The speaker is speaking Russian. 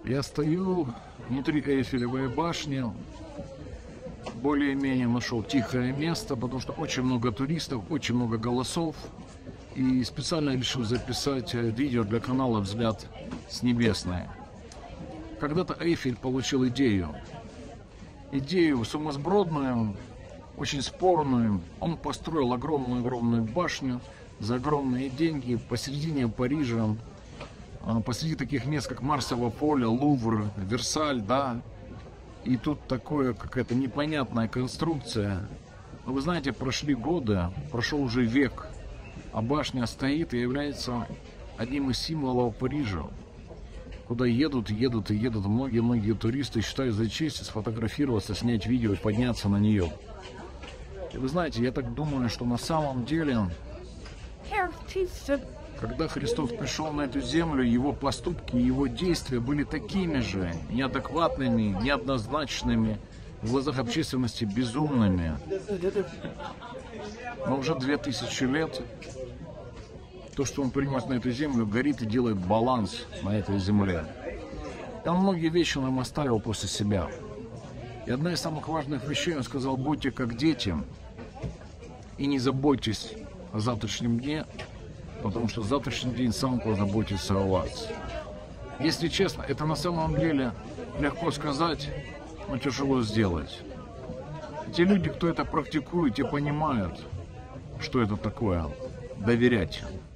Я стою внутри Эйфелевой башни, более-менее нашел тихое место, потому что очень много туристов, очень много голосов. И специально решил записать видео для канала «Взгляд с небесной». Когда-то Эйфель получил идею сумасбродную, очень спорную. Он построил огромную башню за огромные деньги посередине Парижа, посреди таких мест, как Марсово поле, Лувр, Версаль, да. И тут какая-то непонятная конструкция. Но вы знаете, прошли годы, прошел уже век, а башня стоит и является одним из символов Парижа, куда едут многие туристы, считают за честь сфотографироваться, снять видео и подняться на нее. И вы знаете, я так думаю, что на самом деле, когда Христос пришел на эту землю, его поступки, его действия были такими же неадекватными, неоднозначными, в глазах общественности безумными. Но уже 2000 лет то, что он принес на эту землю, горит и делает баланс на этой земле. И он многие вещи нам оставил после себя. И одна из самых важных вещей, он сказал: будьте как дети и не заботьтесь о завтрашнем дне, потому что завтрашний день сам позаботится о вас. Если честно, это на самом деле легко сказать, но тяжело сделать. Те люди, кто это практикует, те понимают, что это такое — доверять.